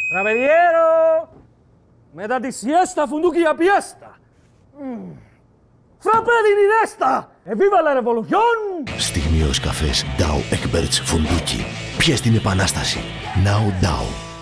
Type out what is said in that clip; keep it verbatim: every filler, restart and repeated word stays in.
Τραπεδιέρο! Μετά τη σιέστα φουντούκι για πιέστα. Φραπέ την ιδέστα! Εβίβα la revolución! Στιγμιαίος καφές Dow Egberts Φουντούκι. Πιες την επανάσταση. Now Dow.